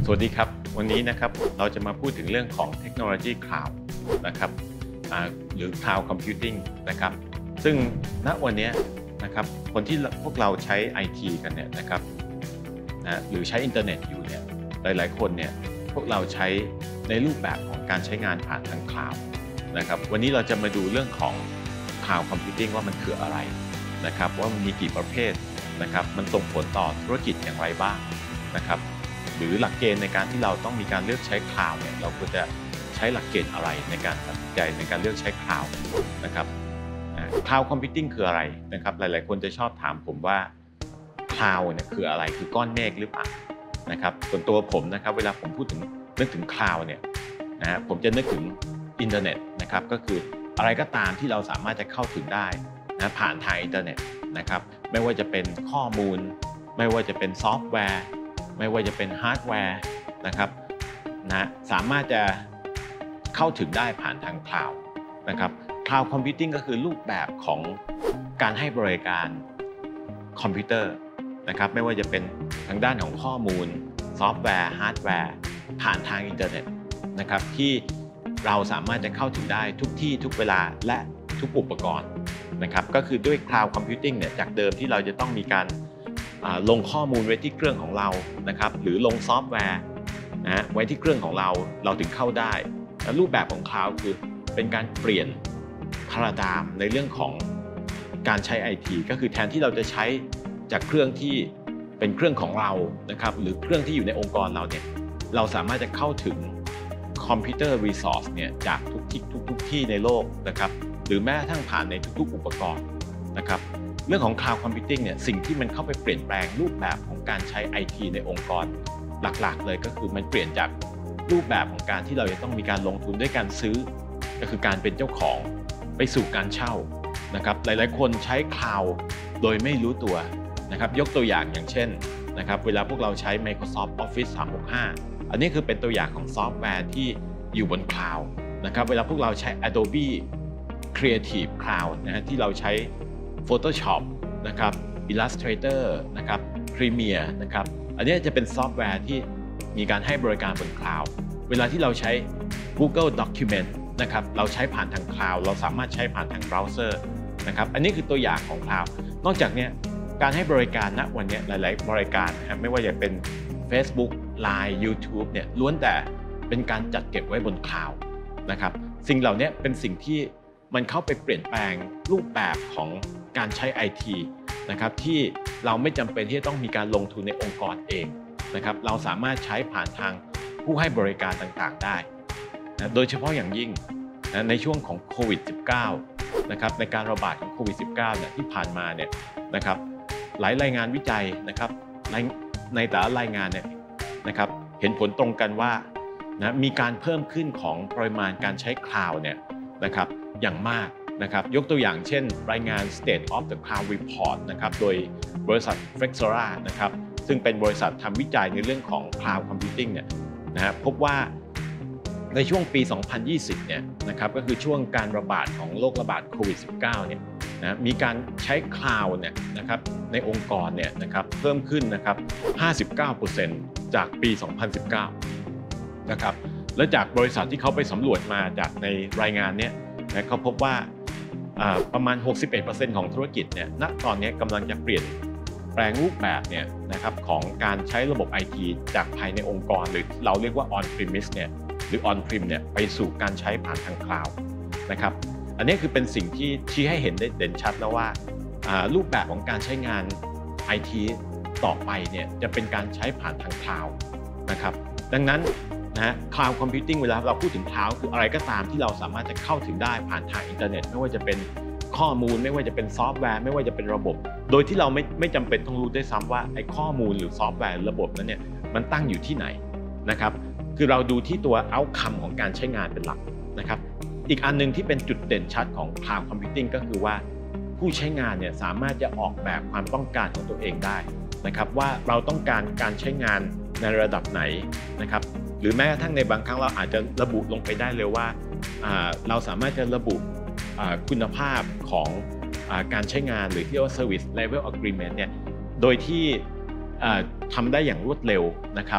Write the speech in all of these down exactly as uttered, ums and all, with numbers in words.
สวัสดีครับวันนี้นะครับเราจะมาพูดถึงเรื่องของเทคโนโลยีคลาวด์นะครับหรือ Cloud Computing นะครับซึ่งณวันนี้นะครับคนที่พวกเราใช้ ไอ ที กันเนี่ยนะครับนะหรือใช้อินเทอร์เน็ตอยู่เนี่ยหลายๆคนเนี่ยพวกเราใช้ในรูปแบบของการใช้งานผ่านทางคลาวด์นะครับวันนี้เราจะมาดูเรื่องของ Cloud Computing ว่ามันคืออะไรนะครับว่ามันมีกี่ประเภทนะครับมันส่งผลต่อธุรกิจอย่างไรบ้างนะครับหรือหลักเกณฑ์ในการที่เราต้องมีการเลือกใช้คลาวด์เนี่ยเราควรจะใช้หลักเกณฑ์อะไรในการตัดสินใจในการเลือกใช้คลาวด์นะครับคลาวด์คอมพิวติ้งคืออะไรนะครับหลายๆคนจะชอบถามผมว่าคลาวด์เนี่ยคืออะไรคือก้อนเมฆหรือเปล่านะครับส่วนตัวผมนะครับเวลาผมพูดถึงนึกถึงคลาวด์เนี่ยนะผมจะนึกถึงอินเทอร์เน็ตนะครับก็คืออะไรก็ตามที่เราสามารถจะเข้าถึงได้นะผ่านทางอินเทอร์เน็ตนะครับไม่ว่าจะเป็นข้อมูลไม่ว่าจะเป็นซอฟต์แวร์ไม่ว่าจะเป็นฮาร์ดแวร์นะครับนะสามารถจะเข้าถึงได้ผ่านทางคลาวด์นะครับคลาวด์คอมพิวติ้งก็คือรูปแบบของการให้บริการคอมพิวเตอร์นะครับไม่ว่าจะเป็นทางด้านของข้อมูลซอฟต์แวร์ฮาร์ดแวร์ผ่านทางอินเทอร์เน็ตนะครับที่เราสามารถจะเข้าถึงได้ทุกที่ทุกเวลาและทุกอุปกรณ์นะครับก็คือด้วย Cloud Computing เนี่ยจากเดิมที่เราจะต้องมีการลงข้อมูลไว้ที่เครื่องของเรานะครับหรือลงซอฟต์แวร์นะไว้ที่เครื่องของเราเราถึงเข้าได้และรูปแบบของ Cloud คือเป็นการเปลี่ยนพาราดามในเรื่องของการใช้ ไอ ที ก็คือแทนที่เราจะใช้จากเครื่องที่เป็นเครื่องของเรานะครับหรือเครื่องที่อยู่ในองค์กรเราเนี่ยเราสามารถจะเข้าถึงคอมพิวเตอร์รีซอร์สเนี่ยจากทุกที่ทุกทุกที่ในโลกนะครับหรือแม้กระทั่งผ่านในทุกๆอุปกรณ์นะครับเรื่องของ Cloud Computing เนี่ยสิ่งที่มันเข้าไปเปลี่ยนแปลงรูปแบบของการใช้ ไอ ที ในองค์กรหลักๆเลยก็คือมันเปลี่ยนจากรูปแบบของการที่เราจะต้องมีการลงทุนด้วยการซื้อก็คือการเป็นเจ้าของไปสู่การเช่านะครับหลายๆคนใช้ Cloud โดยไม่รู้ตัวนะครับยกตัวอย่างอย่างเช่นนะครับเวลาพวกเราใช้ Microsoft Office สามหกห้าอันนี้คือเป็นตัวอย่างของซอฟต์แวร์ที่อยู่บน Cloud นะครับเวลาพวกเราใช้ Adobe Creative Cloud นะฮะที่เราใช้ Photoshop นะครับ Illustrator นะครับ Premiere นะครับอันนี้จะเป็นซอฟต์แวร์ที่มีการให้บริการบน Cloud เวลาที่เราใช้ Google Document นะครับเราใช้ผ่านทาง Cloud เราสามารถใช้ผ่านทางเบราว์เซอร์นะครับอันนี้คือตัวอย่างของ Cloud นอกจากนี้การให้บริการณวันนี้หลายๆบริการนะครับไม่ว่าจะเป็น Facebook ไลน์ YouTube เนี่ยล้วนแต่เป็นการจัดเก็บไว้บน Cloud นะครับสิ่งเหล่านี้เป็นสิ่งที่มันเข้าไปเปลี่ยนแปลงรูปแบบของการใช้ ไอ ที นะครับที่เราไม่จำเป็นที่จะต้องมีการลงทุนในองค์กรเองนะครับเราสามารถใช้ผ่านทางผู้ให้บริการต่างๆได้นะโดยเฉพาะอย่างยิ่งนะในช่วงของโควิด สิบเก้า นะครับในการระบาดของโควิด สิบเก้า เนี่ยที่ผ่านมาเนี่ยนะครับหลายรายงานวิจัยนะครับในในแต่ละรายงานเนี่ยนะครับเห็นผลตรงกันว่านะมีการเพิ่มขึ้นของปริมาณการใช้คลาวด์เนี่ยนะครับอย่างมากนะครับยกตัวอย่างเช่นรายงาน State of the Cloud Report นะครับโดยบริษัท Flexera นะครับซึ่งเป็นบริษัททำวิจัยในเรื่องของ Cloud Computing เนี่ยนะพบว่าในช่วงปี สองพันยี่สิบ เนี่ยนะครับก็คือช่วงการระบาดของโรคระบาดโควิด สิบเก้า เนี่ยนะมีการใช้ Cloud เนี่ยนะครับในองค์กรเนี่ยนะครับเพิ่มขึ้นนะครับ ห้าสิบเก้าเปอร์เซ็นต์ จากปี สองพันสิบเก้า นะครับและจากบริษัทที่เขาไปสำรวจมาจากในรายงานเนี้ยนะเขาพบว่าประมาณ หกสิบเอ็ดเปอร์เซ็นต์ ของธุรกิจเนี่ยณตอนนี้กำลังจะเปลี่ยนแปลงรูปแบบเนี่ยนะครับของการใช้ระบบ ไอ ที จากภายในองค์กรหรือเราเรียกว่า on premise เนี่ยหรือ on prem เนี่ยไปสู่การใช้ผ่านทาง cloud นะครับอันนี้คือเป็นสิ่งที่ชี้ให้เห็นได้เด่นชัดแล้วว่ารูปแบบของการใช้งาน ไอ ที ต่อไปเนี่ยจะเป็นการใช้ผ่านทาง cloud นะครับดังนั้นนะฮะ Cloud Computing เวลาเราพูดถึง Cloud คืออะไรก็ตามที่เราสามารถจะเข้าถึงได้ผ่านทางอินเทอร์เน็ตไม่ว่าจะเป็นข้อมูลไม่ว่าจะเป็นซอฟต์แวร์ไม่ว่าจะเป็นระบบโดยที่เราไม่ไม่จำเป็นต้องรู้ด้วยซ้ำว่าไอ้ข้อมูลหรือซอฟต์แวร์ระบบนั้นเนี่ยมันตั้งอยู่ที่ไหนนะครับคือเราดูที่ตัว outcome ของการใช้งานเป็นหลักนะครับอีกอันนึงที่เป็นจุดเด่นชัดของ Cloud Computing ก็คือว่าผู้ใช้งานเนี่ยสามารถจะออกแบบความต้องการของตัวเองได้นะครับว่าเราต้องการการใช้งานในระดับไหนนะครับหรือแม้กระทั่งในบางครั้งเราอาจจะระบุลงไปได้เลยว่าเราสามารถจะระบุคุณภาพของการใช้งานหรือที่เรียกว่า Service Level Agreement เนี่ยโดยที่ทำได้อย่างรวดเร็วนะครับ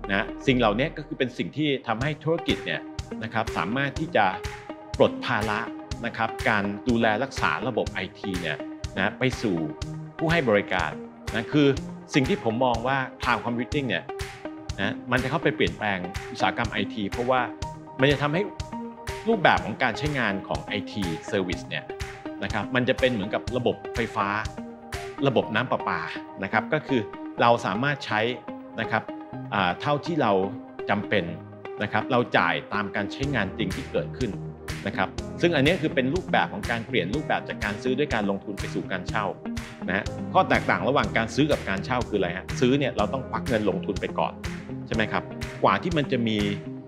นะสิ่งเหล่านี้ก็คือเป็นสิ่งที่ทำให้ธุรกิจเนี่ยนะครับสามารถที่จะปลดภาระนะครับการดูแลรักษาระบบ ไอ ที เนี่ยนะไปสู่ผู้ให้บริการนะคือสิ่งที่ผมมองว่า Cloud Computing เนี่ยนะมันจะเข้าไปเปลี่ยนแปลงอุตสาหกรรม ไอ ที เพราะว่ามันจะทำให้รูปแบบของการใช้งานของ ไอ ที Service เนี่ยนะครับมันจะเป็นเหมือนกับระบบไฟฟ้าระบบน้ำประปานะครับก็คือเราสามารถใช้นะครับเท่าที่เราจำเป็นนะครับเราจ่ายตามการใช้งานจริงที่เกิดขึ้นนะครับซึ่งอันนี้คือเป็นรูปแบบของการเปลี่ยนรูปแบบจากการซื้อด้วยการลงทุนไปสู่การเช่านะฮะข้อแตกต่างระหว่างการซื้อกับการเช่าคืออะไรฮะซื้อเนี่ยเราต้องควักเงินลงทุนไปก่อนใช่ไหมครับกว่าที่มันจะมี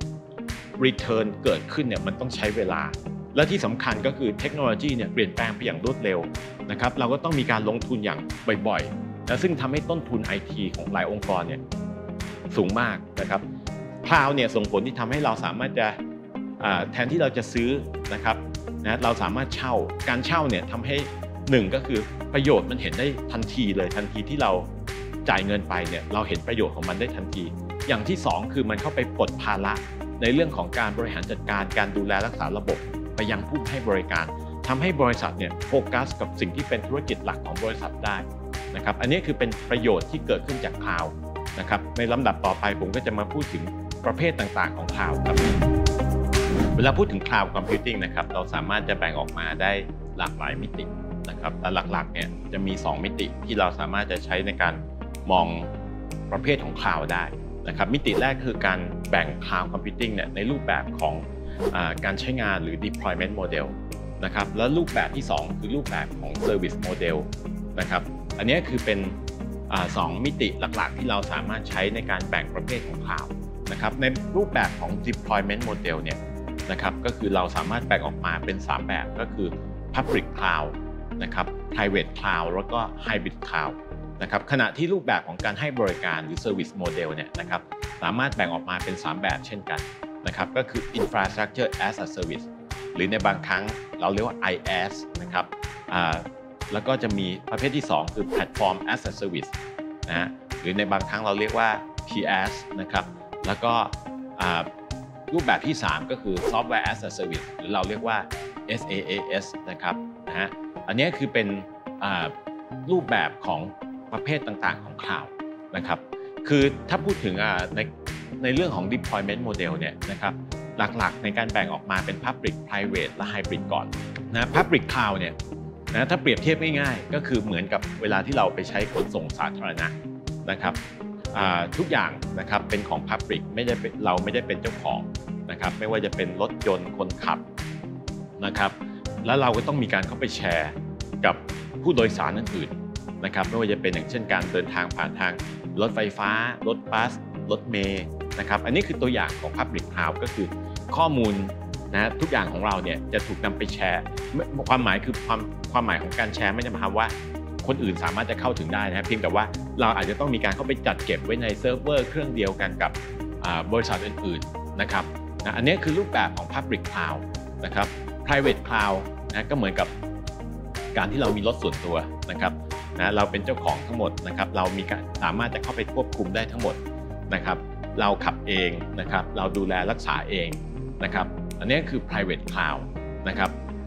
return เกิดขึ้นเนี่ยมันต้องใช้เวลาและที่สำคัญก็คือเทคโนโลยีเนี่ยเปลี่ยนแปลงไปอย่างรวดเร็วนะครับเราก็ต้องมีการลงทุนอย่างบ่อยๆและซึ่งทำให้ต้นทุน ไอ ที ของหลายองค์กรเนี่ยสูงมากนะครับคลาวด์เนี่ยส่งผลที่ทำให้เราสามารถจะแทนที่เราจะซื้อนะครับนะเราสามารถเช่าการเช่าเนี่ยทำให้หนึ่งก็คือประโยชน์มันเห็นได้ทันทีเลยทันทีที่เราจ่ายเงินไปเนี่ยเราเห็นประโยชน์ของมันได้ทันทีอย่างที่สองคือมันเข้าไปปลดภาระในเรื่องของการบริหารจัดการการดูแลรักษาระบบไปยังผู้ให้บริการทำให้บริษัทเนี่ยโฟกัสกับสิ่งที่เป็นธุรกิจหลักของบริษัทได้นะครับอันนี้คือเป็นประโยชน์ที่เกิดขึ้นจากคลาวด์นะครับในลำดับต่อไปผมก็จะมาพูดถึงประเภทต่างๆของคลาวด์ครับเวลาพูดถึง Cloud Computing นะครับเราสามารถจะแบ่งออกมาได้หลากหลายมิตินะครับแต่หลักๆเนี่ยจะมีสองมิติที่เราสามารถจะใช้ในการมองประเภทของ Cloud ได้นะครับมิติแรกคือการแบ่ง Cloud Computing เนี่ยในรูปแบบของอ่าการใช้งานหรือ Deployment Model นะครับแล้วรูปแบบที่สองคือรูปแบบของ Service Model นะครับอันนี้คือเป็นอ่าสองมิติหลักๆที่เราสามารถใช้ในการแบ่งประเภทของ Cloud นะครับในรูปแบบของ Deployment Model เนี่ยนะครับก็คือเราสามารถแบ่งออกมาเป็นสามแบบก็คือ Public Cloud นะครับ Private Cloud แล้วก็ Hybrid Cloud นะครับขณะที่รูปแบบของการให้บริการหรือ Service Model เนี่ยนะครับสามารถแบ่งออกมาเป็นสามแบบเช่นกันนะครับก็คือ Infrastructure as a Service หรือในบางครั้งเราเรียกว่า ไอ แอส นะครับอ่าแล้วก็จะมีประเภทที่สองคือ Platform as a Service นะฮะหรือในบางครั้งเราเรียกว่า พี แอส นะครับแล้วก็รูปแบบที่สามก็คือ Software as a Service หรือเราเรียกว่า เอส เอ เอ เอส นะครับนะฮะอันนี้คือเป็นรูปแบบของประเภทต่างๆของ Cloud นะครับคือถ้าพูดถึงในในเรื่องของ Deployment Model เนี่ยนะครับหลักๆในการแบ่งออกมาเป็น Public Private และ Hybrid ก่อนนะ Public Cloud เนี่ยนะถ้าเปรียบเทียบง่ายๆก็คือเหมือนกับเวลาที่เราไปใช้ขนส่งสาธารณะนะครับทุกอย่างนะครับเป็นของ Public ไม่ได้เราไม่ได้เป็นเจ้าของนะครับไม่ว่าจะเป็นรถยนต์คนขับนะครับแล้วเราก็ต้องมีการเข้าไปแชร์กับผู้โดยสารอื่นๆนะครับไม่ว่าจะเป็นอย่างเช่นการเดินทางผ่านทางรถไฟฟ้ารถบัสรถเมล์นะครับอันนี้คือตัวอย่างของ Public Cloud ก็คือข้อมูลนะทุกอย่างของเราเนี่ยจะถูกนำไปแชร์ความหมายคือความความหมายของการแชร์ไม่ได้หมายความว่าคนอื่นสามารถจะเข้าถึงได้นะครับเพียงแต่ว่าเราอาจจะต้องมีการเข้าไปจัดเก็บไว้ในเซิร์ฟเวอร์เครื่องเดียวกันกับบริษัทอื่นๆนะครับนะอันนี้คือรูปแบบของ Public Cloud นะครับ Private Cloud นะก็เหมือนกับการที่เรามีรถส่วนตัวนะครับนะเราเป็นเจ้าของทั้งหมดนะครับเรามีการสามารถจะเข้าไปควบคุมได้ทั้งหมดนะครับเราขับเองนะครับเราดูแลรักษาเองนะครับอันนี้คือ private cloud นะครับ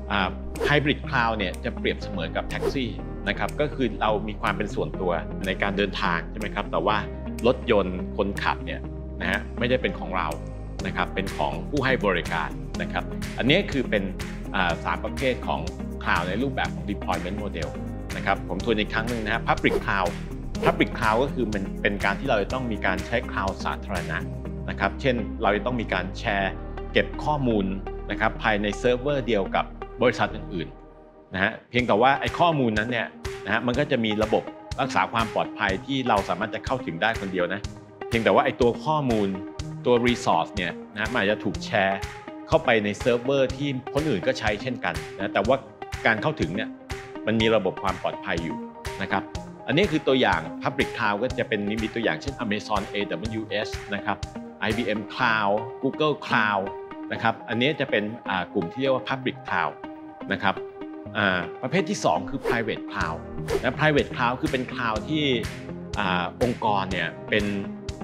hybrid cloud เนี่ยจะเปรียบเสมือนกับแท็กซี่นะครับก็คือเรามีความเป็นส่วนตัวในการเดินทางใช่ไหมครับแต่ว่ารถยนต์คนขับเนี่ยนะฮะไม่ได้เป็นของเรานะครับเป็นของผู้ให้บริการนะครับอันนี้คือเป็นสามประเภทของ cloud ในรูปแบบของ deployment model นะครับผมทวนอีกครั้งหนึ่งนะฮะ public cloud Public Cloud ก็คือมันเป็นการที่เราจะต้องมีการใช้ Cloud สาธารณะนะครับเช่นเราจะต้องมีการแชร์เก็บข้อมูลนะครับภายในเซิร์ฟเวอร์เดียวกับบริษัทอื่นๆนะฮะเพียงแต่ว่าไอ้ข้อมูลนั้นเนี่ยนะฮะมันก็จะมีระบบรักษาความปลอดภัยที่เราสามารถจะเข้าถึงได้คนเดียวนะเพียงแต่ว่าไอ้ตัวข้อมูลตัว resource เนี่ยนะมันอาจจะถูกแชร์เข้าไปในเซิร์ฟเวอร์ที่คนอื่นก็ใช้เช่นกันนะแต่ว่าการเข้าถึงเนี่ยมันมีระบบความปลอดภัยอยู่นะครับอันนี้คือตัวอย่าง Public Cloud ก็จะเป็นมีตัวอย่างเช่น Amazon เอ ดับเบิลยู เอส นะครับ ไอ บี เอ็ม Cloud Google Cloud นะครับอันนี้จะเป็นกลุ่มที่เรียกว่า Public Cloud นะครับประเภทที่สองคือ Private Cloud นะ Private Cloud คือเป็น Cloud ที่องค์กรเนี่ยเป็น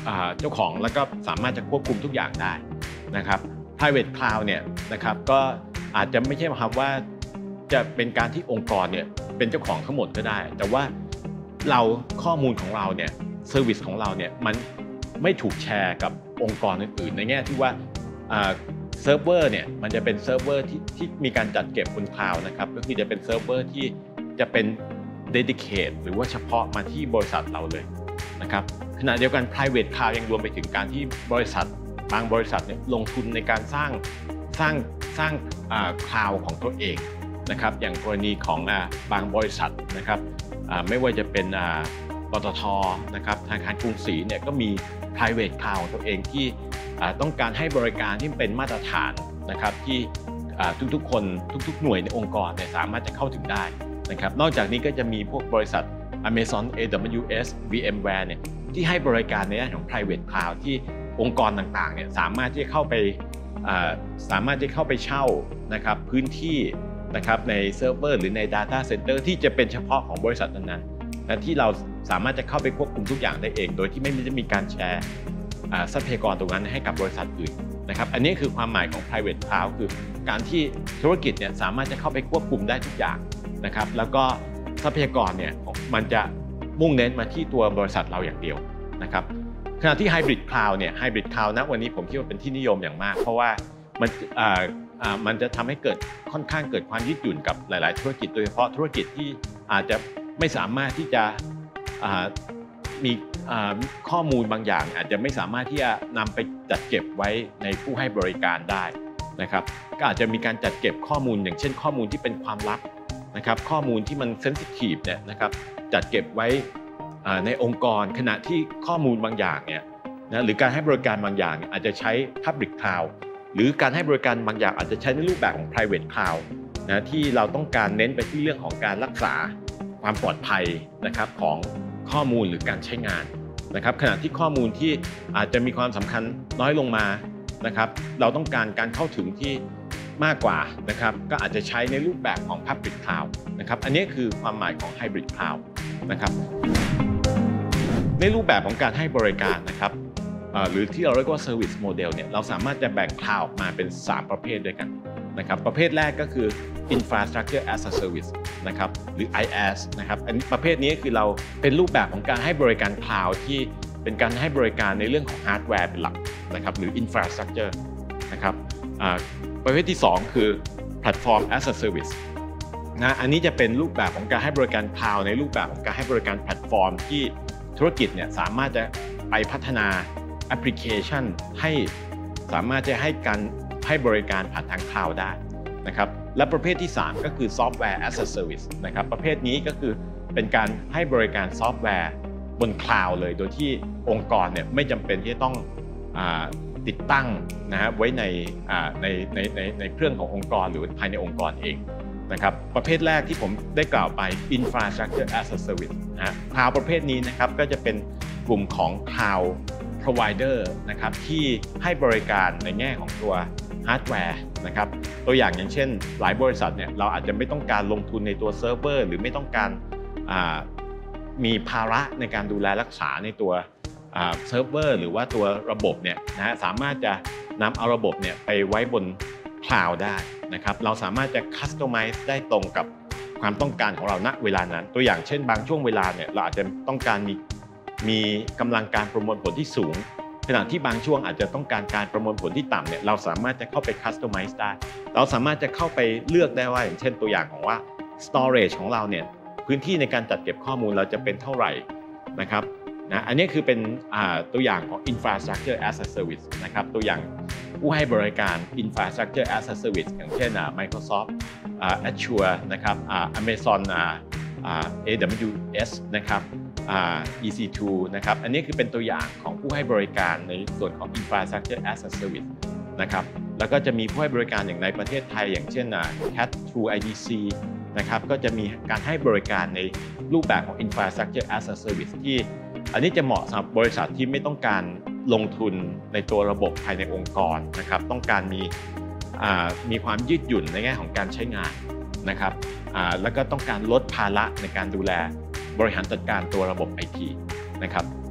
เจ้าของแล้วก็สามารถจะควบคุมทุกอย่างได้นะครับ private cloud เนี่ยนะครับก็อาจจะไม่ใช่หมายความว่าจะเป็นการที่องค์กรเนี่ยเป็นเจ้าของทั้งหมดก็ได้แต่ว่าเราข้อมูลของเราเนี่ยเซอร์วิสของเราเนี่ยมันไม่ถูกแชร์กับองค์กรอื่นๆในแง่ที่ว่าเซิร์ฟเวอร์เนี่ยมันจะเป็นเซิร์ฟเวอร์ที่ที่มีการจัดเก็บบนคลาวด์นะครับก็คือจะเป็นเซิร์ฟเวอร์ที่จะเป็น dedicate หรือว่าเฉพาะมาที่บริษัทเราเลยนะครับขณะเดียวกัน private cloud ยังรวมไปถึงการที่บริษัทบางบริษัทเนี่ยลงทุนในการสร้างสร้างสร้างคลาวด์ของตัวเองนะครับอย่างกรณีของบางบริษัทนะครับไม่ว่าจะเป็นปตท.นะครับธนาคารกรุงศรีเนี่ยก็มี private cloud ของตัวเองที่ต้องการให้บริการที่เป็นมาตรฐานนะครับที่ทุกๆคนทุกๆหน่วยในองค์กรเนี่ยสามารถจะเข้าถึงได้นะครับนอกจากนี้ก็จะมีพวกบริษัท Amazon เอ ดับเบิลยู เอส VMware เนี่ยที่ให้บริการในด้านของ private cloud ที่องค์กรต่างๆเนี่ยสามารถที่จะเข้าไปสามารถที่เข้าไปเช่านะครับพื้นที่นะครับในเซิร์ฟเวอร์หรือใน Data Center ที่จะเป็นเฉพาะของบริษัทนั้นๆและที่เราสามารถจะเข้าไปควบคุมทุกอย่างได้เองโดยที่ไม่ได้มีการแชร์ทรัพยากรตรงนั้นให้กับบริษัทอื่นนะครับอันนี้คือความหมายของ private cloud คือการที่ธุรกิจเนี่ยสามารถจะเข้าไปควบคุมได้ทุกอย่างนะครับแล้วก็ทรัพยากรเนี่ยมันจะมุ่งเน้นมาที่ตัวบริษัทเราอย่างเดียวนะครับขณะที่ hybrid cloud เนี่ย hybrid cloud ณวันนี้ผมคิดว่าเป็นที่นิยมอย่างมากเพราะว่ามันมันจะทำให้เกิดค่อนข้างเกิดความยืดหยุ่นกับหลายๆธุรกิจโดยเฉพาะธุรกิจที่อาจจะไม่สามารถที่จะมีข้อมูลบางอย่างอาจจะไม่สามารถที่จะนำไปจัดเก็บไว้ในผู้ให้บริการได้นะครับก็อาจจะมีการจัดเก็บข้อมูลอย่างเช่นข้อมูลที่เป็นความลับนะครับข้อมูลที่มันเซนซิทีฟเนี่ยนะครับจัดเก็บไว้ในองค์กรขณะที่ข้อมูลบางอย่างเนี่ยนะหรือการให้บริการบางอย่างอาจจะใช้ Public Cloud หรือการให้บริการบางอย่างอาจจะใช้ในรูปแบบของ private cloud นะที่เราต้องการเน้นไปที่เรื่องของการรักษาความปลอดภัยนะครับของข้อมูลหรือการใช้งานนะครับขณะที่ข้อมูลที่อาจจะมีความสำคัญน้อยลงมานะครับเราต้องการการเข้าถึงที่มากกว่านะครับก็อาจจะใช้ในรูปแบบของ Public Cloud นะครับอันนี้คือความหมายของ Hybrid Cloud นะครับในรูปแบบของการให้บริการนะครับหรือที่เราเรียกว่า Service Model เนี่ยเราสามารถจะแบ่ง Cloud ออกมาเป็นสามประเภทด้วยกันนะครับประเภทแรกก็คือ Infrastructure as a Service นะครับหรือ ไอ แอส นะครับอันประเภทนี้คือเราเป็นรูปแบบของการให้บริการ Cloud ที่เป็นการให้บริการในเรื่องของฮาร์ดแวร์เป็นหลักนะครับหรือ Infrastructure นะครับประเภทที่สองคือ Platform as a Service นะอันนี้จะเป็นรูปแบบของการให้บริการ Cloud ในรูปแบบของการให้บริการแพลตฟอร์มที่ธุรกิจเนี่ยสามารถจะไปพัฒนาแอปพลิเคชันให้สามารถจะให้การให้บริการผ่านทาง Cloud ได้นะครับและประเภทที่สามก็คือ Software as a Service นะครับประเภทนี้ก็คือเป็นการให้บริการซอฟต์แวร์บน Cloud เลยโดยที่องค์กรเนี่ยไม่จำเป็นที่จะต้องติดตั้งนะฮะไว้ในในในในในเครื่องขององค์กรหรือภายในองค์กรเองนะครับประเภทแรกที่ผมได้กล่าวไป Infrastructure as a Service นะฮะ Cloud ประเภทนี้นะครับก็จะเป็นกลุ่มของ Cloud Provider นะครับที่ให้บริการในแง่ของตัวฮาร์ดแวร์นะครับตัวอย่างอย่างเช่นหลายบริษัทเนี่ยเราอาจจะไม่ต้องการลงทุนในตัวเซิร์ฟเวอร์หรือไม่ต้องการมีภาระในการดูแลรักษาในตัวเซิร์ฟเวอร์หรือว่าตัวระบบเนี่ยนะสามารถจะนำเอาระบบเนี่ยไปไว้บนคลาวด์ได้นะครับเราสามารถจะคัสตอมไมซ์ได้ตรงกับความต้องการของเราณเวลานั้นตัวอย่างเช่นบางช่วงเวลาเนี่ยเราอาจจะต้องการมีมีกำลังการประมวลผลที่สูงขณะที่บางช่วงอาจจะต้องการการประมวลผลที่ต่ำเนี่ยเราสามารถจะเข้าไปคัสตอมไมซ์ได้เราสามารถจะเข้าไปเลือกได้ว่าอย่างเช่นตัวอย่างของว่า storage ของเราเนี่ยพื้นที่ในการจัดเก็บข้อมูลเราจะเป็นเท่าไหร่นะครับนะอันนี้คือเป็นตัวอย่างของ Infrastructure as a Service นะครับตัวอย่างผู้ให้บริการ Infrastructure as a Service อย่างเช่น Microsoft Azure นะครับ Amazon เอ ดับเบิลยู เอส นะครับ อี ซี ทู นะครับอันนี้คือเป็นตัวอย่างของผู้ให้บริการในส่วนของ Infrastructure as a Service นะครับแล้วก็จะมีผู้ให้บริการอย่างในประเทศไทยอย่างเช่น Cat True ไอ ดี ซี นะครับก็จะมีการให้บริการในรูปแบบของ Infrastructure as a Service ที่อันนี้จะเหมาะสำหรับบริษัทที่ไม่ต้องการลงทุนในตัวระบบภายในองค์กรนะครับต้องการมีมีความยืดหยุ่นในแง่ของการใช้งานนะครับแล้วก็ต้องการลดภาระในการดูแลบริหารจัดการตัวระบบ ไอ ที นะครับ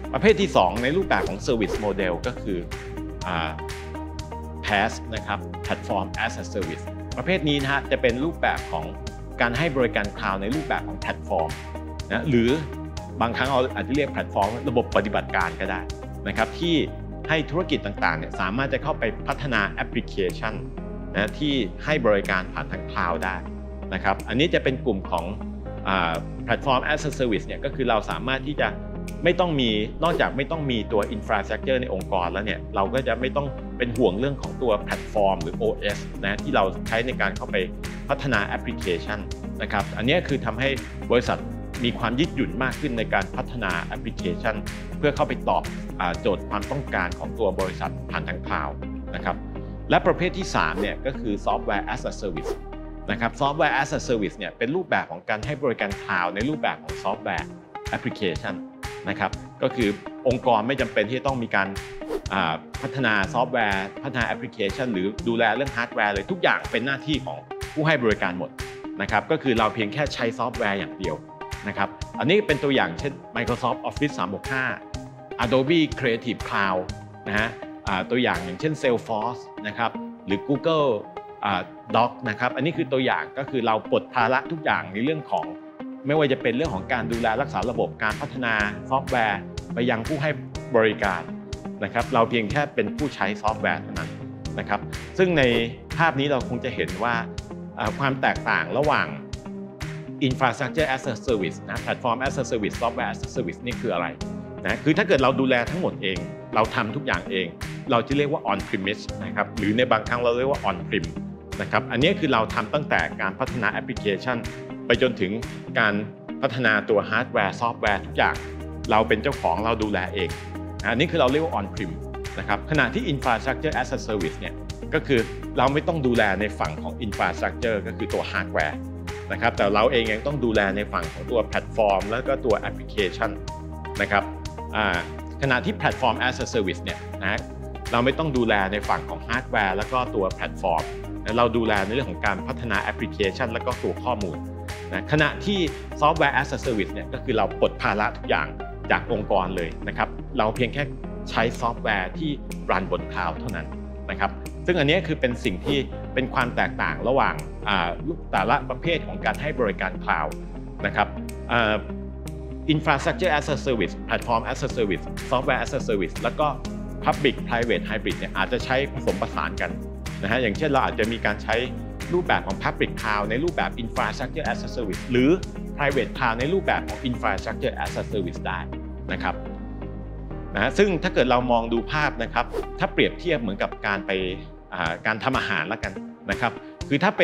ประเภทที่สองในรูปแบบของ Service Model ก็คือ PaaS นะครับ Platform as a Service ประเภทนี้นะฮะจะเป็นรูปแบบของการให้บริการคลาวด์ในรูปแบบของแพลตฟอร์มนะหรือบางครั้งเราอาจจะเรียกแพลตฟอร์มระบบปฏิบัติการก็ได้นะครับที่ให้ธุรกิจต่างๆเนี่ยสามารถจะเข้าไปพัฒนาแอปพลิเคชันนะที่ให้บริการผ่านทางคลาวด์ได้นะครับอันนี้จะเป็นกลุ่มของแพลตฟอร์ม as a Service เนี่ยก็คือเราสามารถที่จะไม่ต้องมีนอกจากไม่ต้องมีตัว Infrastructure ในองค์กรแล้วเนี่ยเราก็จะไม่ต้องเป็นห่วงเรื่องของตัวแพลตฟอร์มหรือ โอ เอส นะที่เราใช้ในการเข้าไปพัฒนาแอปพลิเคชันนะครับอันนี้คือทำให้บริษัทมีความยืดหยุ่นมากขึ้นในการพัฒนาแอปพลิเคชันเพื่อเข้าไปตอบโจทย์ความต้องการของตัวบริษัทผ่านทางคลาวด์นะครับและประเภทที่สามเนี่ยก็คือ Software as a Service นะครับ Software as a Service เนี่ยเป็นรูปแบบของการให้บริการคลาวด์ในรูปแบบของซอฟต์แวร์แอปพลิเคชันนะครับก็คือองค์กรไม่จำเป็นที่จะต้องมีการพัฒนาซอฟต์แวร์พัฒนาแอปพลิเคชันหรือดูแลเรื่องฮาร์ดแวร์เลยทุกอย่างเป็นหน้าที่ของผู้ให้บริการหมดนะครับก็คือเราเพียงแค่ใช้ซอฟต์แวร์อย่างเดียวนะครับอันนี้เป็นตัวอย่างเช่น Microsoft Office สามหกห้า Adobe Creative Cloud นะฮะตัวอย่างอย่างเช่น Salesforce นะครับหรือ Google Doc นะครับอันนี้คือตัวอย่างก็คือเราปลดภาระทุกอย่างในเรื่องของไม่ว่าจะเป็นเรื่องของการดูแลรักษาระบบการพัฒนาซอฟต์แวร์ไปยังผู้ให้บริการนะครับเราเพียงแค่เป็นผู้ใช้ซอฟต์แวร์เท่านั้นนะครับซึ่งในภาพนี้เราคงจะเห็นว่าความแตกต่างระหว่าง Infrastructure as a Service นะ Platform as a Service Software as a Service นี่คืออะไรนะคือถ้าเกิดเราดูแลทั้งหมดเองเราทำทุกอย่างเองเราจะเรียกว่า on premise นะครับหรือในบางครั้งเราเรียกว่า on prem นะครับอันนี้คือเราทำตั้งแต่การพัฒนาแอปพลิเคชันไปจนถึงการพัฒนาตัวฮาร์ดแวร์ซอฟต์แวร์ทุกอย่างเราเป็นเจ้าของเราดูแลเองอันนี้คือเราเรียกว่า on prem นะครับขณะที่ infrastructure as a service เนี่ยก็คือเราไม่ต้องดูแลในฝั่งของ infrastructure ก็คือตัวฮาร์ดแวร์นะครับแต่เราเองยังต้องดูแลในฝั่งของตัวแพลตฟอร์มแล้วก็ตัวแอปพลิเคชันนะครับขณะที่ platform as a service เนี่ยนะเราไม่ต้องดูแลในฝั่งของฮาร์ดแวร์แล้วก็ตัวแพลตฟอร์มเราดูแลในเรื่องของการพัฒนาแอปพลิเคชันแล้วก็ตัวข้อมูลนะขณะที่ Software as a Service เนี่ยก็คือเราปลดภาระทุกอย่างจากองค์กรเลยนะครับเราเพียงแค่ใช้ซอฟต์แวร์ที่รันบนคลาวด์เท่านั้นนะครับซึ่งอันนี้คือเป็นสิ่งที่เป็นความแตกต่างระหว่างแต่ละประเภทของการให้บริการคลาวด์นะครับ Infrastructure as a Service Platform as a Service Software as a Service แล้วก็ Public Private Hybrid เนี่ยอาจจะใช้ผสมผสานกันนะฮะอย่างเช่นเราอาจจะมีการใช้รูปแบบของ Public Cloud ในรูปแบบ Infrastructure as a Service หรือ Private Cloud ในรูปแบบของ Infrastructure as a Service ได้นะครับนะซึ่งถ้าเกิดเรามองดูภาพนะครับถ้าเปรียบเทียบเหมือนกับการไปการทำอาหารแล้วกันนะครับคือถ้าเป็น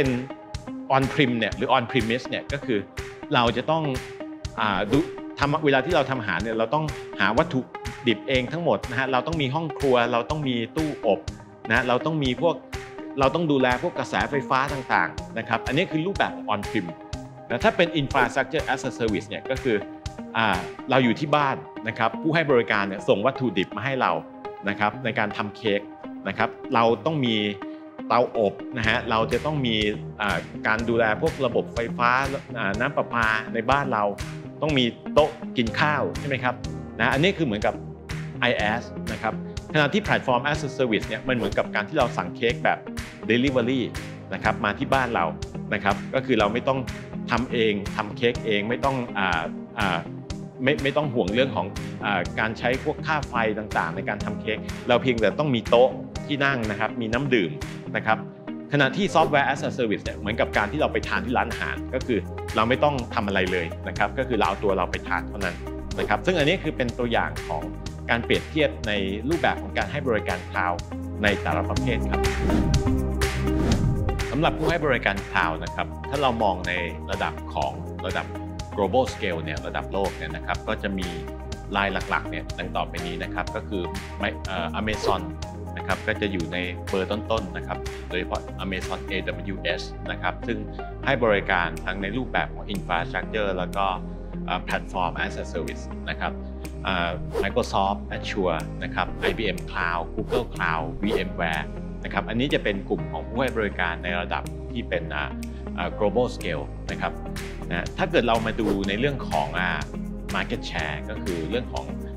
on prem เนี่ยหรือ on premise เนี่ยก็คือเราจะต้องดูทำเวลาที่เราทำอาหารเนี่ยเราต้องหาวัตถุดิบเองทั้งหมดนะฮะเราต้องมีห้องครัวเราต้องมีตู้อบนะเราต้องมีพวกเราต้องดูแลพวกกระแสไฟฟ้าต่างๆนะครับอันนี้คือรูปแบบ on prem นะถ้าเป็น infrastructure as a service เนี่ยก็คือเราอยู่ที่บ้านนะครับผู้ให้บริการเนี่ยส่งวัตถุดิบมาให้เรานะครับในการทำเค้กนะครับเราต้องมีเตาอบนะฮะเราจะต้องมีการดูแลพวกระบบไฟฟ้าน้ำประปาในบ้านเราต้องมีโต๊ะกินข้าวใช่ไหมครับนะอันนี้คือเหมือนกับ ไอ แอส นะครับขณะที่ Platform as a Service เนี่ยมันเหมือนกับการที่เราสั่งเค้กแบบ Delivery นะครับมาที่บ้านเรานะครับก็คือเราไม่ต้องทำเองทำเค้กเองไม่ต้องอ่าอ่าไม่ไม่ต้องห่วงเรื่องของอ่าการใช้พวกค่าไฟต่างๆในการทำเค้กเราเพียงแต่ต้องมีโต๊ะที่นั่งนะครับมีน้ำดื่มนะครับขณะที่ Software as a Service เนี่ยเหมือนกับการที่เราไปทานที่ร้านอาหารก็คือเราไม่ต้องทำอะไรเลยนะครับก็คือเราเอาตัวเราไปทานเท่านั้นนะครับซึ่งอันนี้คือเป็นตัวอย่างของการเปรียบเทียบในรูปแบบของการให้บริการคลาวด์ในแต่ละประเภทครับสำหรับผู้ให้บริการคลาวด์นะครับถ้าเรามองในระดับของระดับ global scale เนี่ยระดับโลกเนี่ยนะครับก็จะมีรายหลักๆเนี่ยดังต่อไปนี้นะครับก็คือ Amazon นะครับก็จะอยู่ในเบอร์ต้นๆนะครับโดยเฉพาะ Amazon เอ ดับเบิลยู เอส นะครับซึ่งให้บริการทั้งในรูปแบบของ Infrastructure แล้วก็ Platform as a Service นะครับ Microsoft Azure นะครับ ไอ บี เอ็ม Cloud Google Cloud VMware นะครับอันนี้จะเป็นกลุ่มของผู้ให้บริการในระดับที่เป็น global scale นะครับนะถ้าเกิดเรามาดูในเรื่องของ market share ก็คือเรื่องของ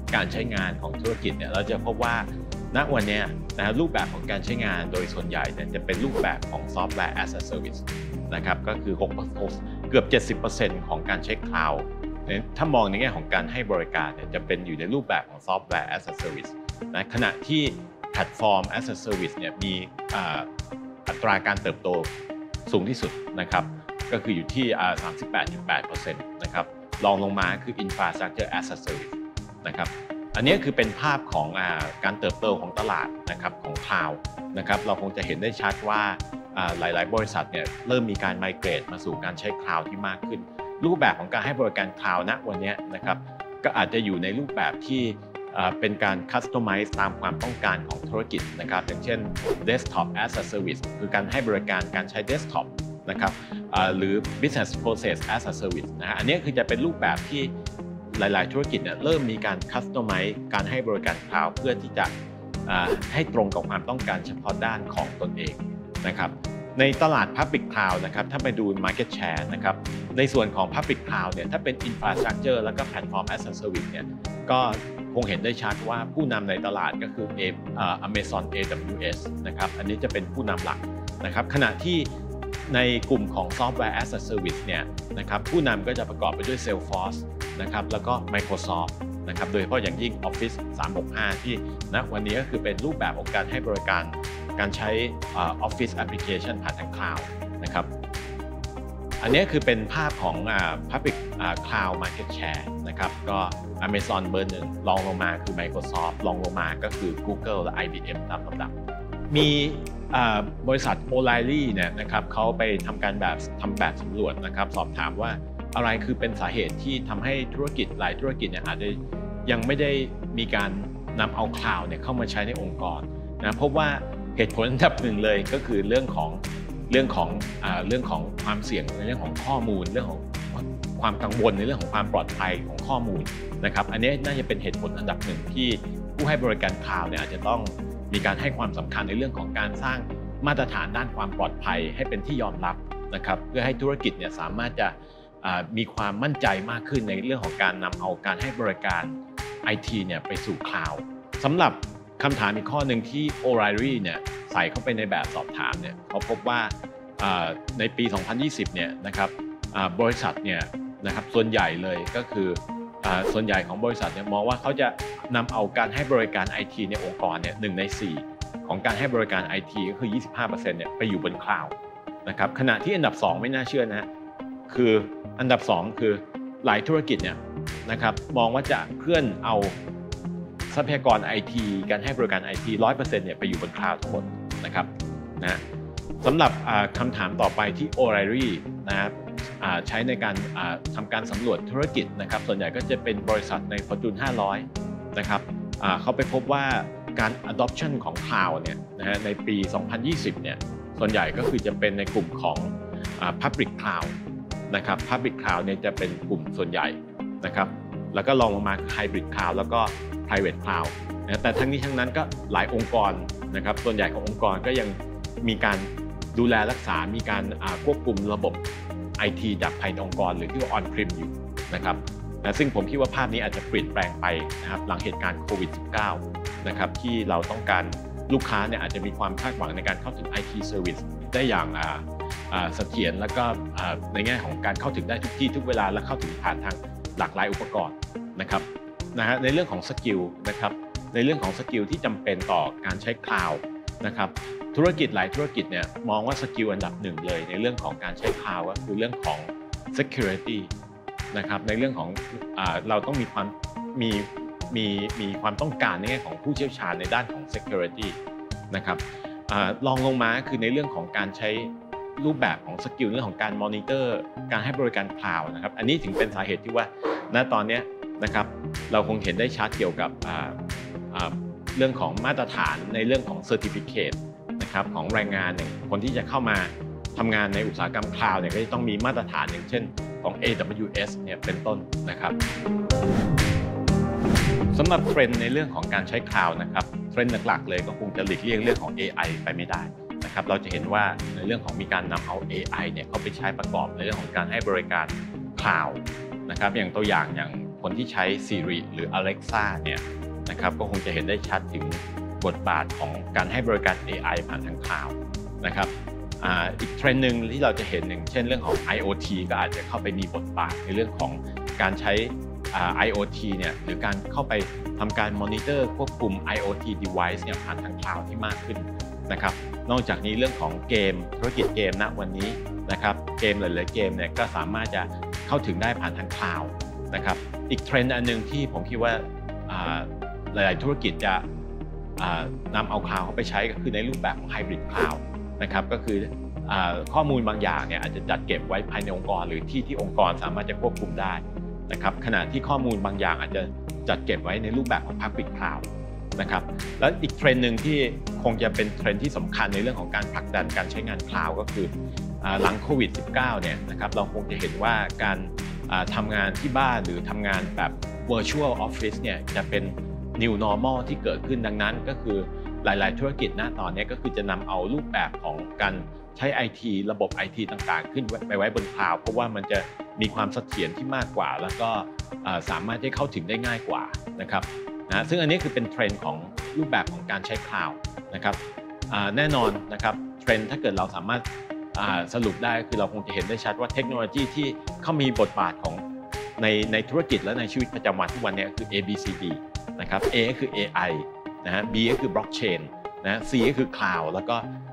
การใช้งานของธุรกิจเนี่ยเราจะพบว่าณวันนี้นะรูปแบบของการใช้งานโดยส่วนใหญ่เนี่ยจะเป็นรูปแบบของ Software as a Service นะครับก็คือหกเกือบ เจ็ดสิบเปอร์เซ็นต์ ของการใช้ Cloud ถ้ามองในแง่ของการให้บริการเนี่ยจะเป็นอยู่ในรูปแบบของ Software as a Service นะขณะที่แพลตฟอร์ม as a Service เนี่ยมีอัตราการเติบโตสูงที่สุดนะครับก็คืออยู่ที่ สามสิบแปดจุดแปดเปอร์เซ็นต์ นะครับรองลงมาคือ Infrastructure as a Service นะครับอันนี้คือเป็นภาพของอาการเติบโตของตลาดนะครับของ Cloud นะครับเราคงจะเห็นได้ชัดว่าหลายๆบริษัทเนี่ยเริ่มมีการไมเกรตมาสู่การใช้ Cloud ที่มากขึ้นรูปแบบของการให้บริการ Cloud ณวันนี้นะครับก็อาจจะอยู่ในรูปแบบที่เป็นการ Customize ตามความต้องการของธุรกิจนะครับอย่างเช่น Desktop as a Service คือการให้บริการการใช้ Desktop นะครับหรือ Business Process as a Service นะอันนี้คือจะเป็นรูปแบบที่หลายๆธุรกิจเนี่ยเริ่มมีการ Customize การให้บริการ Cloud เพื่อที่จะให้ตรงกับความต้องการเฉพาะด้านของตนเองนะครับในตลาด Public Cloud นะครับถ้าไปดู Market Share นะครับในส่วนของ Public Cloud เนี่ยถ้าเป็น Infrastructure แล้วก็ Platform as a Service เนี่ยก็คงเห็นได้ชัดว่าผู้นำในตลาดก็คือ Amazon เอ ดับเบิลยู เอส นะครับอันนี้จะเป็นผู้นำหลักนะครับขณะที่ในกลุ่มของ Software as a Service เนี่ยนะครับผู้นำก็จะประกอบไปด้วย Salesforce นะครับแล้วก็ Microsoft นะครับโดยเฉพาะอย่างยิ่ง Office สามหกห้าที่ณวันนี้ก็คือเป็นรูปแบบของการให้บริการการใช้ Office Application ผ่านทาง Cloud นะครับอันนี้คือเป็นภาพของ Public Cloud Market Share นะครับก็ Amazon เบอร์หนึ่งรองลงมาคือ Microsoft รองลงมาก็คือ Google และ ไอ บี เอ็ม ตามลำดับมีบริษัท O'Reilly เนี่ยนะครับเขาไปทำการแบบทำแบบสำรวจนะครับสอบถามว่าอะไรคือเป็นสาเหตุที่ทำให้ธุรกิจหลายธุรกิจเนี่ยอาจจะยังไม่ได้มีการนำเอา Cloud เนี่ยเข้ามาใช้ในองค์กรนะพบว่าเหตุผลอันดับหนึ่งเลยก็คือเรื่องของเรื่องของอ่าเรื่องของความเสี่ยงในเรื่องของข้อมูลเรื่องของความกังวลในเรื่องของความปลอดภัยของข้อมูลนะครับอันนี้น่าจะเป็นเหตุผลอันดับหนึ่งที่ผู้ให้บริการ Cloud เนี่ยอาจจะต้องมีการให้ความสำคัญในเรื่องของการสร้างมาตรฐานด้านความปลอดภัยให้เป็นที่ยอมรับนะครับเพื่อให้ธุรกิจเนี่ยสามารถจะมีความมั่นใจมากขึ้นในเรื่องของการนำเอาการให้บริการ ไอ ที เนี่ยไปสู่ Cloud สำหรับคำถามอีกข้อหนึ่งที่ O'Reilly เนี่ยใส่เข้าไปในแบบสอบถามเนี่ยเขาพบว่าในปี สองพันยี่สิบ เนี่ยนะครับบริษัทเนี่ยนะครับส่วนใหญ่เลยก็คือส่วนใหญ่ของบริษัทเนี่ยมองว่าเขาจะนำเอาการให้บริการ ไอ ที ในองค์กรเนี่ยหนึ่งในสี่ของการให้บริการ ไอ ที ก็คือ ยี่สิบห้าเปอร์เซ็นต์ เนี่ยไปอยู่บน Cloud นะครับขณะที่อันดับสองไม่น่าเชื่อนะคืออันดับสองคือหลายธุรกิจเนี่ยนะครับมองว่าจะเคลื่อนเอาทรัพยากร ไอ ที การให้บริการ ไอ ที หนึ่งร้อยเปอร์เซ็นต์ เนี่ยไปอยู่บน Cloud ทั้งหมดนะครับนะสำหรับคำถามต่อไปที่ O'Reilly นะครับใช้ในการทำการสำรวจธุรกิจนะครับส่วนใหญ่ก็จะเป็นบริษัทใน Fortune ห้าร้อยนะครับเขาไปพบว่าการ adoption ของ Cloud เนี่ยนะฮะในปี สองพันยี่สิบ เนี่ยส่วนใหญ่ก็คือจะเป็นในกลุ่มของ Public Cloud นะครับ Public Cloud เนี่ยจะเป็นกลุ่มส่วนใหญ่นะครับแล้วก็รองลงมาคือ Hybrid Cloud แล้วก็ Private Cloud นะแต่ทั้งนี้ทั้งนั้นก็หลายองค์กรนะครับส่วนใหญ่ขององค์กรก็ยังมีการดูแลรักษามีการควบคุมระบบ ไอ ที จากภายในองค์กรหรือที่ว่า On-Prem อยู่นะครับนะซึ่งผมคิดว่าภาพนี้อาจจะเปลี่ยนแปลงไปนะครับหลังเหตุการณ์โควิด สิบเก้า นะครับที่เราต้องการลูกค้าเนี่ยอาจจะมีความคาดหวังในการเข้าถึง ไอ ที Service ได้อย่างเสถียรแล้วก็ในแง่ของการเข้าถึงได้ทุกที่ทุกเวลาและเข้าถึงผ่านทางหลากหลายอุปกรณ์นะครับนะฮะในเรื่องของสกิลนะครับในเรื่องของสกิลที่จำเป็นต่อการใช้ Cloud นะครับธุรกิจหลายธุรกิจเนี่ยมองว่าสกิลอันดับหนึ่งเลยในเรื่องของการใช้ Cloud ก็คือเรื่องของ Security นะครับในเรื่องของอ่าเราต้องมีความมีมีมีความต้องการในแง่ของผู้เชี่ยวชาญในด้านของ Security นะครับอ่ารองลงมาคือในเรื่องของการใช้รูปแบบของสกิลเรื่องของการมอนิเตอร์การให้บริการ Cloud นะครับอันนี้ถึงเป็นสาเหตุที่ว่าณตอนนี้นะครับเราคงเห็นได้ชัดเกี่ยวกับอ่าอ่าเรื่องของมาตรฐานในเรื่องของ Certificate นะครับของแรงงานเนี่ยคนที่จะเข้ามาทำงานในอุตสาหกรรม Cloud เนี่ยก็จะต้องมีมาตรฐานอย่างเช่นของ เอ ดับเบิลยู เอส เนี่ยเป็นต้นนะครับสำหรับเทรนด์ในเรื่องของการใช้ Cloud นะครับเทรนด์หลักๆเลยก็คงจะหลีกเลี่ยงเรื่องของ เอ ไอ ไปไม่ได้นะครับเราจะเห็นว่าในเรื่องของมีการนำเอา เอ ไอ เนี่ยเข้าไปใช้ประกอบในเรื่องของการให้บริการ Cloud นะครับอย่างตัวอย่างอย่างคนที่ใช้ Siri หรือ Alexa เนี่ยนะครับก็คงจะเห็นได้ชัดถึงบทบาทของการให้บริการ เอ ไอ ผ่านทางคลาวด์นะครับอ่าอีกเทรนด์หนึ่งที่เราจะเห็นหนึ่งเช่นเรื่องของ ไอ โอ ที ก็อาจจะเข้าไปมีบทบาทในเรื่องของการใช้ ไอ โอ ที เนี่ยหรือการเข้าไปทำการมอนิเตอร์ควบคุม ไอ โอ ที device เนี่ยผ่านทางคลาวด์ที่มากขึ้นนะครับนอกจากนี้เรื่องของเกมธุรกิจเกมณวันนี้นะครับเกมหลายๆเกมเนี่ยก็สามารถจะเข้าถึงได้ผ่านทางคลาวด์นะครับอีกเทรนด์อันนึงที่ผมคิดว่าหลายๆธุรกิจจะนำเอาคลาวด์เข้าไปใช้ก็คือในรูปแบบของไฮบริดคลาวด์นะครับก็คือข้อมูลบางอย่างเนี่ยอาจจะจัดเก็บไว้ภายในองค์กรหรือที่ที่องค์กรสามารถจะควบคุมได้นะครับขณะที่ข้อมูลบางอย่างอาจจะจัดเก็บไว้ในรูปแบบของ Public Cloud นะครับแล้วอีกเทรนด์หนึ่งที่คงจะเป็นเทรนด์ที่สำคัญในเรื่องของการผลักดันการใช้งานคลาวด์ก็คือหลังโควิด สิบเก้า เนี่ยนะครับเราคงจะเห็นว่าการทำงานที่บ้านหรือทำงานแบบ Virtual Office เนี่ยจะเป็น New Normal ที่เกิดขึ้นดังนั้นก็คือหลายๆธุรกิจณตอนนี้ก็คือจะนำเอารูปแบบของการใช้ ไอ ที ระบบ ไอ ที ต่างๆขึ้นไปไว้บนคลาวด์เพราะว่ามันจะมีความเสถียรที่มากกว่าแล้วก็สามารถให้เข้าถึงได้ง่ายกว่านะครับนะซึ่งอันนี้คือเป็นเทรนด์ของรูปแบบของการใช้คลาวด์นะครับแน่นอนนะครับเทรนด์ถ้าเกิดเราสามารถสรุปได้คือเราคงจะเห็นได้ชัดว่าเทคโนโลยีที่เข้ามีบทบาทของในในธุรกิจและในชีวิตประจำวันทุกวันนี้คือ เอ บี ซี ดี นะครับ A ก็คือ เอ ไอ นะฮะ B ก็คือ Blockchain นะ C ก็คือ Cloud แล้วก็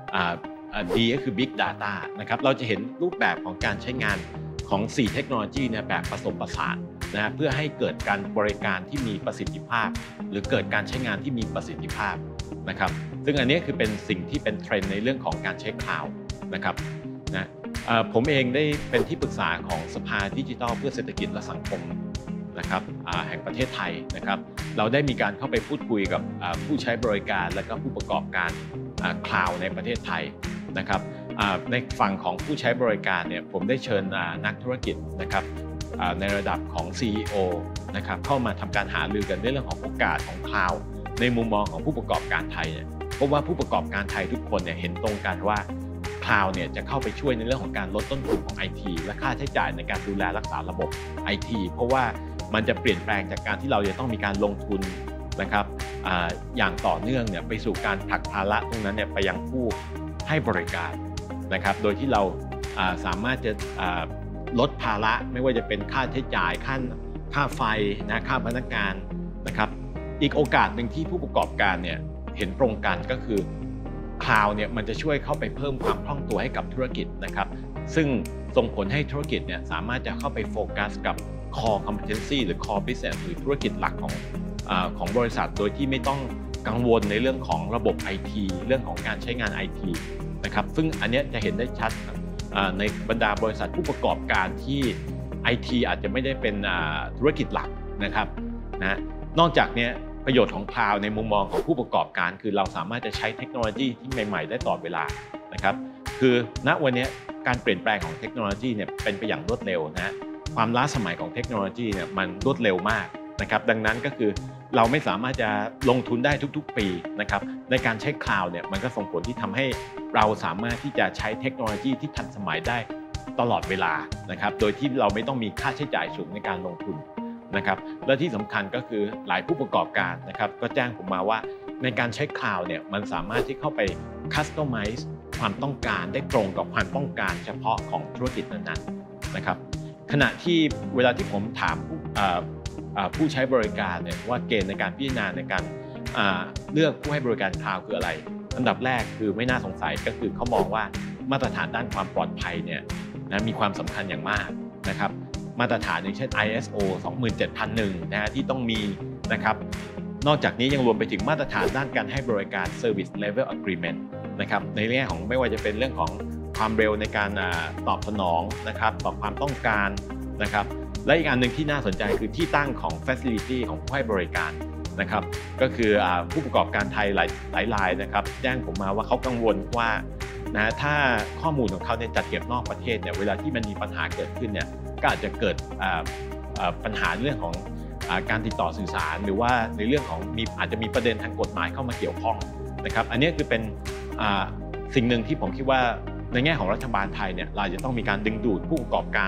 D ก็คือ Big Data นะครับเราจะเห็นรูปแบบของการใช้งานของสี่เทคโนโลยีเนี่ยแบบผสมผสานนะฮะเพื่อให้เกิดการบริการที่มีประสิทธิภาพหรือเกิดการใช้งานที่มีประสิทธิภาพนะครับซึ่งอันนี้คือเป็นสิ่งที่เป็นเทรนด์ในเรื่องของการใช้คลาวด์นะครับนะผมเองได้เป็นที่ปรึกษาของสภาดิจิทัลเพื่อเศรษฐกิจและสังคมนะครับแห่งประเทศไทยนะครับเราได้มีการเข้าไปพูดคุยกับผู้ใช้บริการและก็ผู้ประกอบการคลาวด์ในประเทศไทยนะครับในฝั่งของผู้ใช้บริการเนี่ยผมได้เชิญนักธุรกิจนะครับในระดับของ ซี อี โอ นะครับเข้ามาทำการหารือกันในเรื่องของโอกาสของคลาวด์ในมุมมองของผู้ประกอบการไทยเนี่ยเพราะว่าผู้ประกอบการไทยทุกคนเนี่ยเห็นตรงกันว่าคลาวด์เนี่ยจะเข้าไปช่วยในเรื่องของการลดต้นทุนของ ไอ ที และค่าใช้จ่ายในการดูแลรักษาระบบ ไอ ที เพราะว่ามันจะเปลี่ยนแปลงจากการที่เราจะต้องมีการลงทุนนะครับ อ, อย่างต่อเนื่องเนี่ยไปสู่การผลักภาระตรงนั้นเนี่ยไปยังผู้ให้บริการนะครับโดยที่เราสามารถจะลดภาระไม่ว่าจะเป็นค่าใช้จ่ายค่าค่าไฟนะค่าพนักงานนะครับอีกโอกาสหนึ่งที่ผู้ประกอบการเนี่ยเห็นตรงกันก็คือคลาวด์เนี่ยมันจะช่วยเข้าไปเพิ่มความคล่องตัวให้กับธุรกิจนะครับซึ่งส่งผลให้ธุรกิจเนี่ยสามารถจะเข้าไปโฟกัสกับ core competency หรือ core business หรือธุรกิจหลักของของบริษัทโดยที่ไม่ต้องกังวลในเรื่องของระบบ ไอ ที เรื่องของการใช้งาน ไอ ที นะครับซึ่งอันนี้จะเห็นได้ชัดในบรรดาบริษัทผู้ประกอบการที่ ไอ ที อาจจะไม่ได้เป็นธุรกิจหลักนะครับนะนอกจากนี้ประโยชน์ของคลาวด์ในมุมมองของผู้ประกอบการคือเราสามารถจะใช้เทคโนโลยีที่ใหม่ๆได้ตลอดเวลานะครับคือณวันนี้การเปลี่ยนแปลงของเทคโนโลยีเนี่ยเป็นไปอย่างรวดเร็วนะความล้าสมัยของเทคโนโลยีเนี่ยมันรวดเร็วมากนะครับดังนั้นก็คือเราไม่สามารถจะลงทุนได้ทุกๆปีนะครับในการใช้คลาวด์เนี่ยมันก็ส่งผลที่ทำให้เราสามารถที่จะใช้เทคโนโลยีที่ทันสมัยได้ตลอดเวลานะครับโดยที่เราไม่ต้องมีค่าใช้จ่ายสูงในการลงทุนนะครับและที่สำคัญก็คือหลายผู้ประกอบการนะครับก็แจ้งผมมาว่าในการใช้คลาวด์เนี่ยมันสามารถที่เข้าไปคัสตอมไมซ์ความต้องการได้ตรงกับความต้องการเฉพาะของธุรกิจนั้นๆนะครับขณะที่เวลาที่ผมถามผู้ผู้ใช้บริการเนี่ยว่าเกณฑ์ในการพิจารณาในการเลือกผู้ให้บริการคลาวด์คืออะไรอันดับแรกคือไม่น่าสงสัยก็คือเขามองว่ามาตรฐานด้านความปลอดภัยเนี่ยนะมีความสำคัญอย่างมากนะครับมาตรฐานอย่างเช่น ไอ เอส โอ สองหมื่นเจ็ดพันหนึ่ง นะฮะที่ต้องมีนะครับนอกจากนี้ยังรวมไปถึงมาตรฐานด้านการให้บริการ Service Level Agreement นะครับในแง่ของไม่ว่าจะเป็นเรื่องของความเร็วในการตอบสนองนะครับต่อความต้องการนะครับและอีกอันหนึ่งที่น่าสนใจคือที่ตั้งของ Facility ของผู้ให้บริการนะครับก็คือผู้ประกอบการไทยหลายหลายรายนะครับแจ้งผมมาว่าเขากังวลว่านะถ้าข้อมูลของเขาเนี่ยจัดเก็บนอกประเทศเนี่ยเวลาที่มันมีปัญหาเกิดขึ้นเนี่ยก็อาจจะเกิดปัญหาเรื่องของการติดต่อสื่อสารหรือว่าในเรื่องของมีอาจจะมีประเด็นทางกฎหมายเข้ามาเกี่ยวข้องนะครับอันนี้คือเป็นสิ่งหนึ่งที่ผมคิดว่าในแง่ของรัฐบาลไทยเนี่ยเราจะต้องมีการดึงดูดผู้ประกอบการ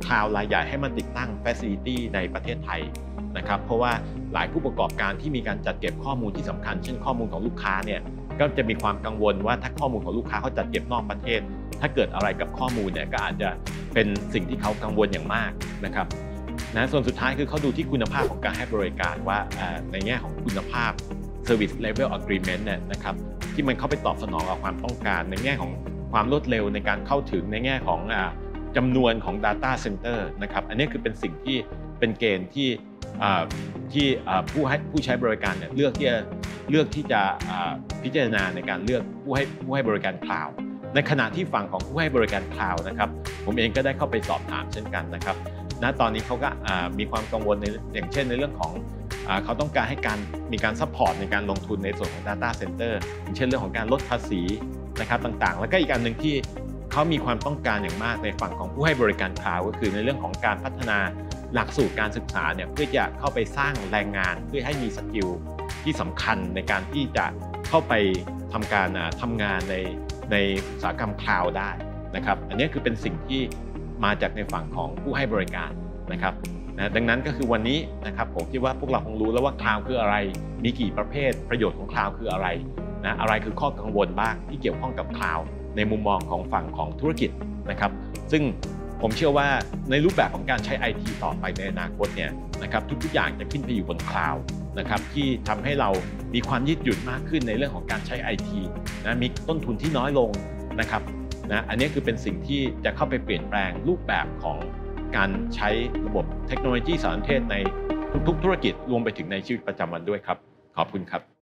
คลาวด์รายใหญ่ให้มาติดตั้ง Facility ในประเทศไทยนะครับเพราะว่าหลายผู้ประกอบการที่มีการจัดเก็บข้อมูลที่สำคัญเช่นข้อมูลของลูกค้าเนี่ยก็จะมีความกังวลว่าถ้าข้อมูลของลูกค้าเขาจัดเก็บนอกประเทศถ้าเกิดอะไรกับข้อมูลเนี่ยก็อาจจะเป็นสิ่งที่เขากังวลอย่างมากนะครับนะส่วนสุดท้ายคือเขาดูที่คุณภาพของการให้บริการว่าในแง่ของคุณภาพ Service Level Agreement เนี่ยนะครับที่มันเข้าไปตอบสนองกับความต้องการในแง่ของความรวดเร็วในการเข้าถึงในแง่ของจำนวนของ Data Center นะครับอันนี้คือเป็นสิ่งที่เป็นเกณฑ์ที่ที่ผู้ให้ผู้ใช้บริการเนี่ยเลือกที่จะเลือกที่จะพิจารณาในการเลือกผู้ให้ผู้ให้บริการคลาวด์ในขณะที่ฝั่งของผู้ให้บริการคลาวด์นะครับผมเองก็ได้เข้าไปสอบถามเช่นกันนะครับณตอนนี้เขาก็มีความกังวลในอย่างเช่นในเรื่องของเขาต้องการให้การมีการซัพพอร์ตในการลงทุนในส่วนของ Data Center อย่างเช่นเรื่องของการลดภาษีนะครับต่างๆแล้วก็อีกอันหนึ่งที่เขามีความต้องการอย่างมากในฝั่งของผู้ให้บริการคลาวด์ก็คือในเรื่องของการพัฒนาหลักสูตรการศึกษาเนี่ยเพื่อจะเข้าไปสร้างแรงงานเพื่อให้มีสกิลที่สำคัญในการที่จะเข้าไปทำการทำงานในในอุตสาหกรรมคลาวด์ได้นะครับอันนี้คือเป็นสิ่งที่มาจากในฝั่งของผู้ให้บริการนะครับนะดังนั้นก็คือวันนี้นะครับผมคิดว่าพวกเราคงรู้แล้วว่าคลาวด์คืออะไรมีกี่ประเภทประโยชน์ของคลาวด์คืออะไรนะอะไรคือข้อกังวลบ้างที่เกี่ยวข้องกับคลาวด์ในมุมมองของฝั่งของธุรกิจนะครับซึ่งผมเชื่อว่าในรูปแบบของการใช้ ไอ ที ต่อไปในอนาคตเนี่ยนะครับทุกๆอย่างจะขึ้นไปอยู่บนคลาวด์นะครับที่ทำให้เรามีความยืดหยุ่นมากขึ้นในเรื่องของการใช้ ไอ ที นะมีต้นทุนที่น้อยลงนะครับนะอันนี้คือเป็นสิ่งที่จะเข้าไปเปลี่ยนแปลงรูปแบบของการใช้ระบบเทคโนโลยีสารสนเทศในทุกๆธุรกิจรวมไปถึงในชีวิตประจำวันด้วยครับขอบคุณครับ